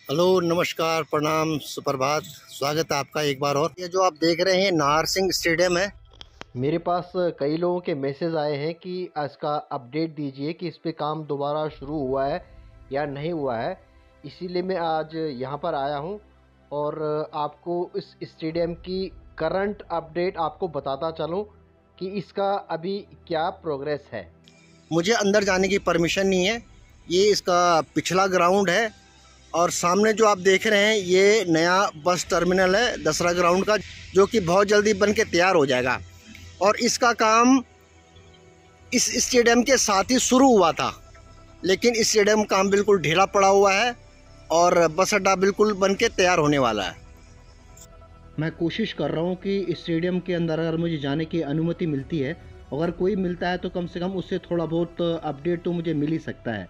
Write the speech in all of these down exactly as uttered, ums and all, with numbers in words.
Hello, नमस्कार, प्रणाम, सुप्रभात। स्वागत है आपका एक बार और। ये जो आप देख रहे हैं नाहर सिंह स्टेडियम है। मेरे पास कई लोगों के मैसेज आए हैं कि इसका अपडेट दीजिए कि इस पे काम दोबारा शुरू हुआ है या नहीं हुआ है। इसीलिए मैं आज यहाँ पर आया हूँ और आपको इस स्टेडियम की करंट अपडेट आपको बताता चलूँ कि इसका अभी क्या प्रोग्रेस है। मुझे अंदर जाने की परमिशन नहीं है। ये इसका पिछला ग्राउंड है और सामने जो आप देख रहे हैं ये नया बस टर्मिनल है दसरा ग्राउंड का, जो कि बहुत जल्दी बन के तैयार हो जाएगा। और इसका काम इस स्टेडियम के साथ ही शुरू हुआ था, लेकिन इस स्टेडियम का काम बिल्कुल ढीला पड़ा हुआ है और बस अड्डा बिल्कुल बन के तैयार होने वाला है। मैं कोशिश कर रहा हूँ कि इस स्टेडियम के अंदर अगर मुझे जाने की अनुमति मिलती है, अगर कोई मिलता है तो कम से कम उससे थोड़ा बहुत अपडेट तो मुझे मिल ही सकता है।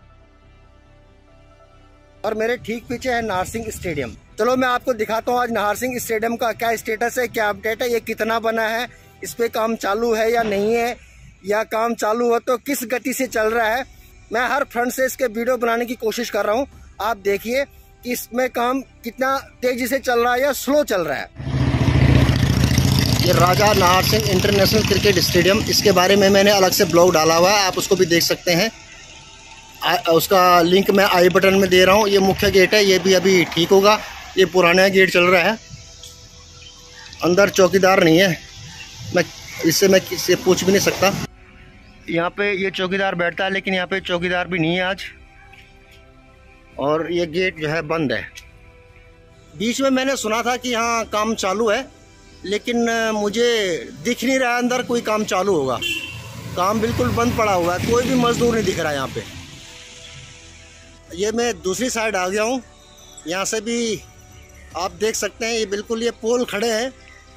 और मेरे ठीक पीछे है नाहर सिंह स्टेडियम। चलो मैं आपको दिखाता हूँ आज नाहर सिंह स्टेडियम का क्या स्टेटस है, क्या अपडेट है, ये कितना बना है, इस पे काम चालू है या नहीं है, या काम चालू हो तो किस गति से चल रहा है। मैं हर फ्रंट से इसके वीडियो बनाने की कोशिश कर रहा हूँ। आप देखिए कि इसमें काम कितना तेजी से चल रहा है या स्लो चल रहा है। ये Raja Nahar Singh international cricket stadium, इसके बारे में मैंने अलग से ब्लॉग डाला हुआ है, आप उसको भी देख सकते हैं। आ, उसका लिंक मैं आई बटन में दे रहा हूँ। ये मुख्य गेट है, ये भी अभी ठीक होगा। ये पुराना गेट चल रहा है, अंदर चौकीदार नहीं है, मैं इससे मैं किससे पूछ भी नहीं सकता। यहाँ पे ये चौकीदार बैठता है, लेकिन यहाँ पे चौकीदार भी नहीं है आज। और ये गेट जो है बंद है। बीच में मैंने सुना था कि यहाँ काम चालू है, लेकिन मुझे दिख नहीं रहा है अंदर कोई काम चालू होगा। काम बिल्कुल बंद पड़ा हुआ है, कोई भी मजदूर नहीं दिख रहा है यहाँ पे। ये मैं दूसरी साइड आ गया हूँ, यहाँ से भी आप देख सकते हैं ये बिल्कुल ये पोल खड़े हैं,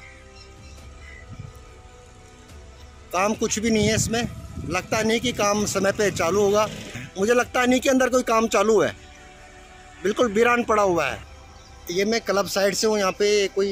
काम कुछ भी नहीं है इसमें। लगता नहीं कि काम समय पे चालू होगा। मुझे लगता नहीं कि अंदर कोई काम चालू है, बिल्कुल वीरान पड़ा हुआ है। ये मैं क्लब साइड से हूँ। यहाँ पे कोई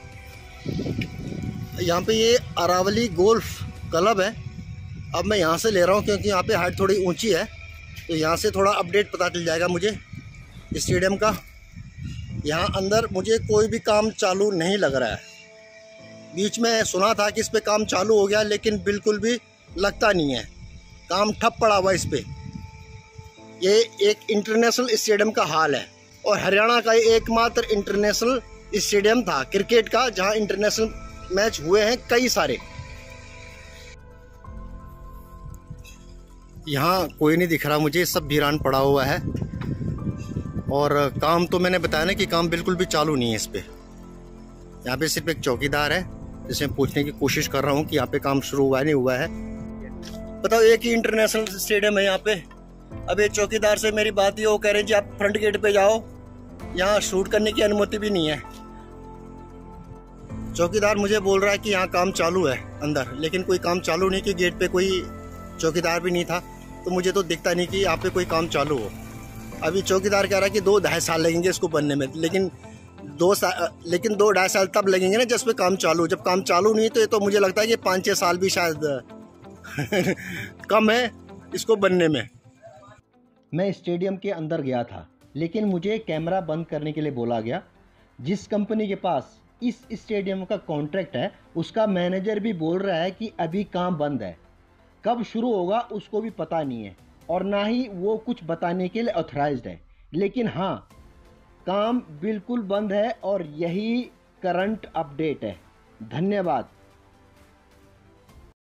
यहाँ पे ये अरावली गोल्फ क्लब है। अब मैं यहाँ से ले रहा हूँ क्योंकि यहाँ पे हाइट थोड़ी ऊंची है, तो यहाँ से थोड़ा अपडेट पता चल जाएगा मुझे स्टेडियम का। यहाँ अंदर मुझे कोई भी काम चालू नहीं लग रहा है। बीच में सुना था कि इस पे काम चालू हो गया, लेकिन बिल्कुल भी लगता नहीं है, काम ठप पड़ा हुआ इस पे। ये एक इंटरनेशनल स्टेडियम का हाल है और हरियाणा का एकमात्र इंटरनेशनल स्टेडियम था क्रिकेट का, जहाँ इंटरनेशनल मैच हुए हैं कई सारे। यहाँ कोई नहीं दिख रहा मुझे, सब वीरान पड़ा हुआ है। और काम तो मैंने बताया ना कि काम बिल्कुल भी चालू नहीं है इस पे। यहाँ पे सिर्फ एक चौकीदार है, जिसमें पूछने की कोशिश कर रहा हूँ कि यहाँ पे काम शुरू हुआ नहीं हुआ है। बताओ, एक ही इंटरनेशनल स्टेडियम है यहाँ पे। अब ये चौकीदार से मेरी बात ही, वो कह रहे हैं जी आप फ्रंट गेट पे जाओ, यहाँ शूट करने की अनुमति भी नहीं है। चौकीदार मुझे बोल रहा है कि यहाँ काम चालू है अंदर, लेकिन कोई काम चालू नहीं, कि गेट पे कोई चौकीदार भी नहीं था, तो मुझे तो दिखता नहीं कि यहाँ पे कोई काम चालू हो। अभी चौकीदार कह रहा है कि दो ढाई साल लगेंगे इसको बनने में, लेकिन दो साल लेकिन दो ढाई साल तब लगेंगे ना जिस पे काम चालू। जब काम चालू नहीं तो ये तो मुझे लगता है कि पाँच छः साल भी शायद कम है इसको बनने में। मैं स्टेडियम के अंदर गया था, लेकिन मुझे कैमरा बंद करने के लिए बोला गया। जिस कंपनी के पास इस स्टेडियम का कॉन्ट्रैक्ट है, उसका मैनेजर भी बोल रहा है कि अभी काम बंद है, कब शुरू होगा उसको भी पता नहीं है, और ना ही वो कुछ बताने के लिए ऑथराइज्ड है। लेकिन हाँ, काम बिल्कुल बंद है और यही करंट अपडेट है। धन्यवाद।